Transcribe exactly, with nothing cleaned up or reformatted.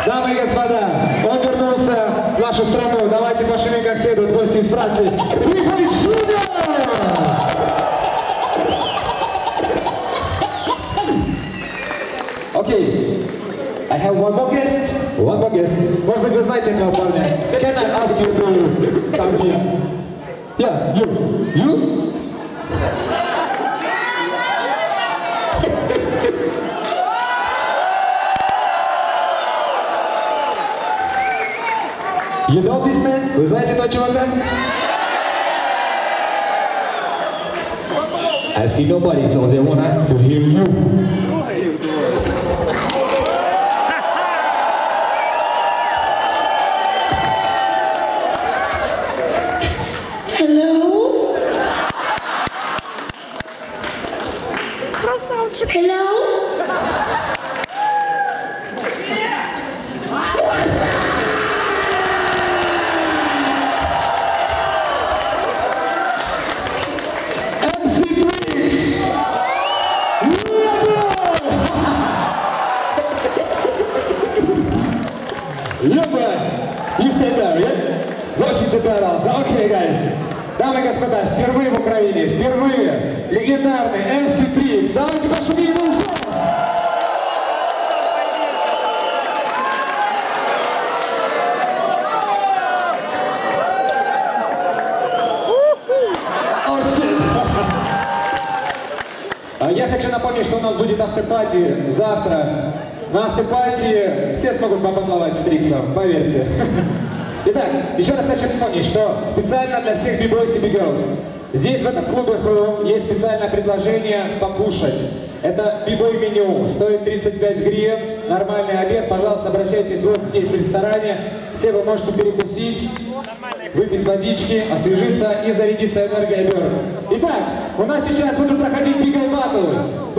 Дамы и господа, он вернулся в нашу страну. Давайте пошумим как следует гости из Франции. Биг-бой Junior! Окей. I have one more guest. One more guest. Может быть, вы знаете этого парня? Can I ask you to come here? Yeah, you. You? You know this man? Вы знаете этого чувака? I see nobody, so they wanna to hear you. Hello? Hello? You stay there, yeah? Очень ты понравился. Окей, guys. Дамы и господа, впервые в Украине, впервые легендарный эм си три. Давайте пошумим ему еще раз. О, shit. Я хочу напомнить, что у нас будет автопати завтра. На автопати все смогут побакловать с Триксом, поверьте. Итак, еще раз хочу напомнить, что специально для всех би-бойс и би-герлс здесь, в этом клубе Хрум, есть специальное предложение покушать. Это би-бой меню, стоит тридцать пять гривен, нормальный обед. Пожалуйста, обращайтесь вот здесь в ресторане. Все вы можете перекусить, выпить водички, освежиться и зарядиться энергией. Итак, у нас сейчас будут проходить би-гел баттлы.